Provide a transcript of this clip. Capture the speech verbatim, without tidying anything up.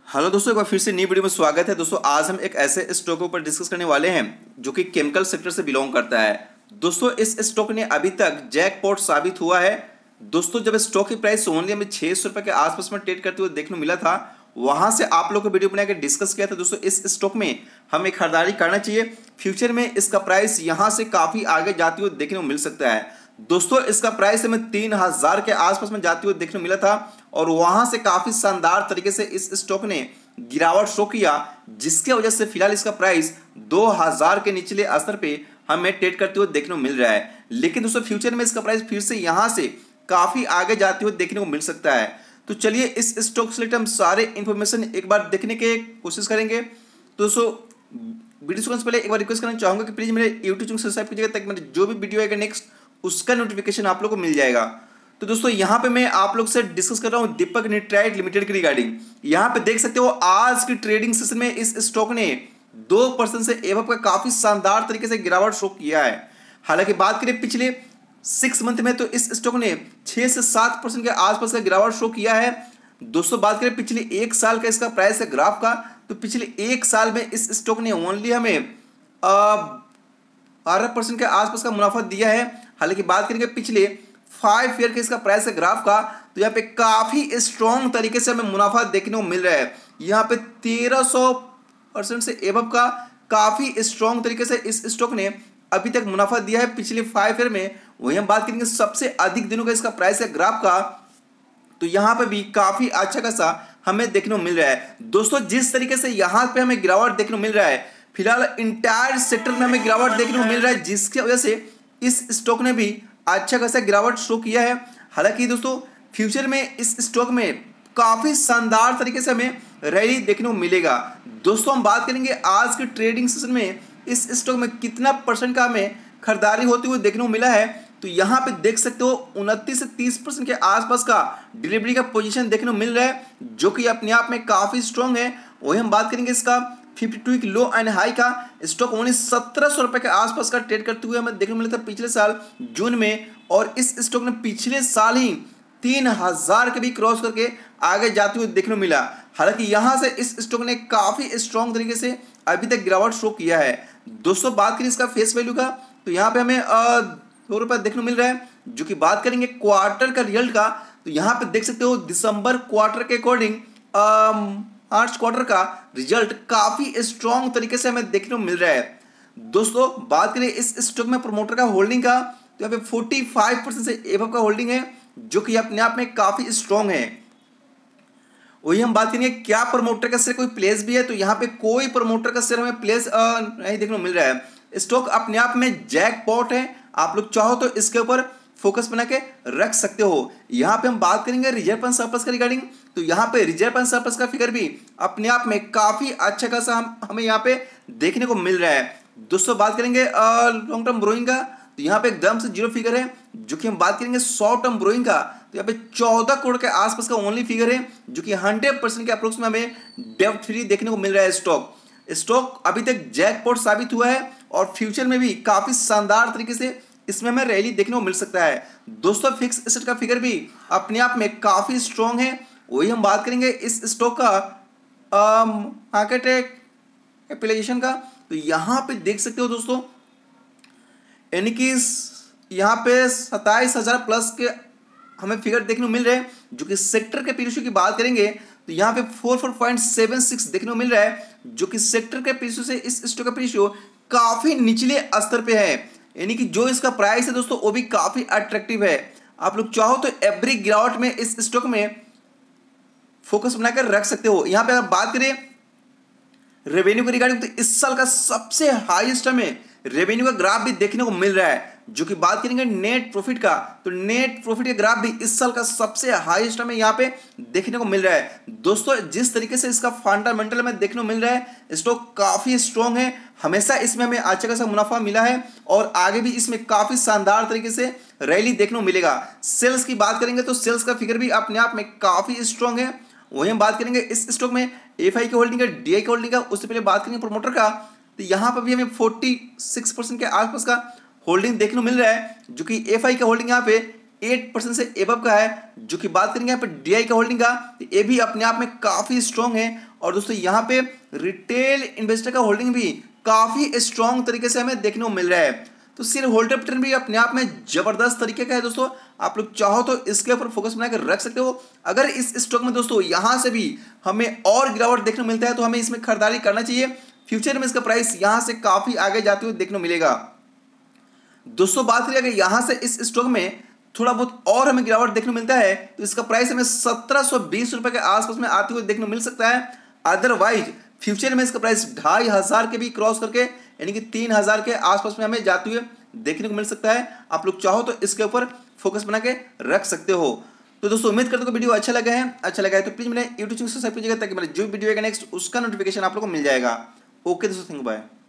Hello दोस्तों, एक बार फिर से नई वीडियो में स्वागत है। दोस्तों आज हम एक ऐसे स्टॉक के ऊपर डिस्कस करने वाले हैं जो कि केमिकल सेक्टर से बिलोंग करता है। दोस्तों इस स्टॉक ने अभी तक जैकपॉट साबित हुआ है। दोस्तों जब स्टॉक की प्राइस ओनली हमें छह सौ रुपए के आसपास में ट्रेड करते हुए देखने को मिला था, वहां से आप लोग को वीडियो बना के डिस्कस किया था। दोस्तों इस स्टॉक में हमें खरीदारी करना चाहिए। फ्यूचर में इसका प्राइस यहां से काफी आगे जाते हुए देखने को मिल सकता है। दोस्तों इसका प्राइस हमें तीन हजार के आसपास में जाते हुए देखने को मिला था और वहां से काफी शानदार तरीके से इस स्टॉक ने गिरावट शो किया, जिसके वजह से फिलहाल इसका प्राइस दो हजार के निचले स्तर पे हमें ट्रेड करते हुए देखने को मिल रहा है। लेकिन दोस्तों फ्यूचर में इसका प्राइस फिर से यहां से काफी आगे जाते हुए देखने को मिल सकता है। तो चलिए इस स्टॉक से हम सारे इंफॉर्मेशन एक बार देखने की कोशिश करेंगे। तो दोस्तों वीडियो से पहले एक बार रिक्वेस्ट करना चाहूंगा कि प्लीज मेरे यूट्यूब चैनल सब्सक्राइब कीजिएगा, ताकि मेरे जो भी वीडियो आएगा नेक्स्ट उसका नोटिफिकेशन आप लोग को मिल जाएगा। तो दोस्तों यहाँ पे मैं आप लोग से डिस्कस कर रहा हूँ दीपक नाइट्राइट लिमिटेड की रिगार्डिंग। यहाँ पे देख सकते हो आज की ट्रेडिंग सेशन में इस स्टॉक ने दो परसेंट से एवं का काफी शानदार तरीके से गिरावट शो किया है। हालांकि बात करें पिछले सिक्स मंथ में तो इस स्टॉक ने छह से सात परसेंट के आसपास का गिरावट शो किया है। दोस्तों बात करें पिछले एक साल का इसका प्राइस है ग्राफ का, तो पिछले एक साल में इस स्टॉक ने ओनली हमें बारह परसेंट के आसपास का मुनाफा दिया है। हालांकि बात करेंगे पिछले फाइव ईयर के इसका प्राइस है ग्राफ का, तो यहाँ पे काफी स्ट्रॉन्ग तरीके से हमें मुनाफा देखने को मिल रहा है। यहाँ पे तेरह सौ परसेंट से एबव का काफी स्ट्रॉन्ग तरीके से इस स्टॉक ने अभी तक मुनाफा दिया है पिछले फाइव ईयर में। वही हम बात करेंगे सबसे अधिक दिनों का इसका प्राइस है ग्राफ का, तो यहाँ पे भी काफी अच्छा खासा हमें देखने को मिल रहा है। दोस्तों जिस तरीके से यहाँ पे हमें गिरावट देखने को मिल रहा है, फिलहाल इंटायर सेक्टर में हमें गिरावट देखने को मिल रहा है, जिसकी वजह से इस स्टॉक ने भी अच्छा खासा गिरावट शो किया है। हालांकि दोस्तों फ्यूचर में इस स्टॉक में काफी शानदार तरीके से हमें रैली देखने को मिलेगा। दोस्तों हम बात करेंगे आज के ट्रेडिंग सेशन में इस स्टॉक में कितना परसेंट का हमें खरीदारी होते हुए देखने को मिला है। तो यहाँ पे देख सकते हो उनतीस से तीस परसेंट के आसपास का डिलीवरी का पोजीशन देखने को मिल रहा है, जो कि अपने आप में काफी स्ट्रॉन्ग है। वही हम बात करेंगे इसका बावन वीक लो एंड हाई का स्टॉक ओनली सत्रह सौ रुपए के आसपास का ट्रेड करते हुए हमें देखने को मिला था पिछले साल जून में, और इस स्टॉक ने पिछले साल ही तीन हजार के भी क्रॉस करके आगे जाते हुए देखने को मिला। हालांकि यहां से इस स्टॉक ने काफी स्ट्रॉन्ग तरीके से अभी तक गिरावट शो किया है। दोस्तों बात करें इसका फेस वैल्यू का, तो यहाँ पे हमें दो रुपए देखने को मिल रहा है। जो कि बात करेंगे क्वार्टर का रिजल्ट का, तो यहाँ पे देख सकते हो दिसंबर क्वार्टर के अकॉर्डिंग मार्च क्वार्टर का रिजल्ट काफी स्ट्रॉन्ग तरीके से हमें देखने को मिल रहा है। दोस्तों बात करें इस स्टॉक में प्रमोटर का होल्डिंग का, तो यहाँ पे पैंतालीस परसेंट से एबव का होल्डिंग है, जो कि अपने आप में काफी स्ट्रॉन्ग है। वही हम बात करेंगे क्या प्रमोटर का शेयर कोई प्लेस भी है, तो यहाँ पे कोई प्रमोटर का शेयर हमें प्लेस नहीं देखने को मिल रहा है। स्टॉक अपने आप में जैकपॉट है, आप लोग चाहो तो इसके ऊपर फोकस बना के रख सकते हो। यहाँ पे हम बात करेंगे रिजर्व एंड सरप्लस का रिगार्डिंग, तो यहाँ पे रिजर्व एंड सरप्लस का फिगर भी अपने आप में काफी अच्छा खासा हम हमें यहाँ पे देखने को मिल रहा है। दोस्तों बात करेंगे लॉन्ग टर्म ब्रोइंग का, तो यहाँ पे एकदम से जीरो फिगर है। जो कि हम बात करेंगे शॉर्ट टर्म ब्रोइंग का, तो यहाँ पे चौदह करोड़ के आसपास का ओनली फिगर है, जो कि हंड्रेड परसेंट के अप्रोक्स में हमें डेब्ट फ्री देखने को मिल रहा है। स्टॉक स्टॉक अभी तक जैकपॉट साबित हुआ है और फ्यूचर में भी काफी शानदार तरीके से इसमें हमें रैली देखने को मिल सकता है। दोस्तों फिक्स एसेट का फिगर भी अपने आप में काफी स्ट्रॉन्ग है। वही हम बात करेंगे इस स्टॉक का मार्केट कैपिटलाइजेशन का, तो यहाँ पे देख सकते हो दोस्तों, यानी कि यहाँ पे सत्ताईस हजार प्लस के हमें फिगर देखने को मिल रहे हैं। जो कि सेक्टर के पीरियड की बात करेंगे तो यहाँ पे four four point seven six देखने को मिल रहा है, जो कि सेक्टर के पीरियड से इस स्टॉक का पीरियड काफी निचले स्तर पे है। यानी कि जो इसका प्राइस है दोस्तों वो भी काफी अट्रैक्टिव है। आप लोग चाहो तो एवरी गिरावट में इस स्टॉक में फोकस बनाकर रख सकते हो। यहाँ पे अगर बात करें रेवेन्यू के रिगार्डिंग, तो इस साल का सबसे हाईएस्ट हमें रेवेन्यू का ग्राफ भी देखने को मिल रहा है। जो कि बात करेंगे नेट प्रॉफिट का, तो नेट प्रॉफिट का ग्राफ भी इस साल का सबसे हाईएस्ट हमें यहाँ पे देखने को मिल रहा है। दोस्तों जिस तरीके से इसका फंडामेंटल में देखने को मिल रहा है, स्टॉक काफी स्ट्रॉन्ग है, हमेशा इसमें हमें अच्छा खासा मुनाफा मिला है और आगे भी इसमें काफी शानदार तरीके से रैली देखने को मिलेगा। सेल्स की बात करेंगे तो सेल्स का फिगर भी अपने आप में काफी स्ट्रॉन्ग है। वही हम बात करेंगे इस स्टॉक में एफ आई की होल्डिंग का, डी आई की होल्डिंग का, उससे पहले बात करेंगे प्रमोटर का, तो यहाँ पर भी हमें छियालीस परसेंट के आसपास का होल्डिंग देखने को मिल रहा है। जो कि एफ आई का होल्डिंग यहाँ पे एट परसेंट से एबव का है। जो कि बात करेंगे यहाँ पे डी आई का होल्डिंग का, तो ये भी अपने आप में काफी स्ट्रॉन्ग है। और दोस्तों यहाँ पे रिटेल इन्वेस्टर का होल्डिंग भी काफी स्ट्रॉन्ग तरीके से हमें देखने को मिल रहा है। तो शेयर होल्डर पैटर्न भी अपने आप में जबरदस्त तरीके का है दोस्तों। आप लोग चाहो तो इसके ऊपर फोकस बनाकर रख सकते हो। अगर इस स्टॉक में दोस्तों यहां से भी हमें और गिरावट देखने को मिलता है तो हमें इसमें खरीदारी करना चाहिए। फ्यूचर में इसका प्राइस यहां से काफी आगे जाते हुए देखने को मिलेगा। दोस्तों बात करिए अगर यहां से इस स्टॉक में थोड़ा बहुत और हमें गिरावट देखने को मिलता है तो इसका प्राइस हमें सत्रह सौ बीस रुपए के आसपास में आते हुए देखने को मिल सकता है। अदरवाइज फ्यूचर में इसका प्राइस ढाई हजार के भी क्रॉस करके यानी कि तीन हजार के आसपास में हमें जाते हुए देखने को मिल सकता है। आप लोग चाहो तो इसके ऊपर फोकस बना के रख सकते हो। तो दोस्तों उम्मीद करते हो वीडियो अच्छा लगा है। अच्छा लगा है तो प्लीज मेरे यूट्यूब चैनल सब्सक्राइब कीजिएगा ताकि मेरा जो वीडियो आएगा नेक्स्ट उसका नोटिफिकेशन आप लोगों को मिल जाएगा। ओके दोस्तों, थैंक यू, बाय।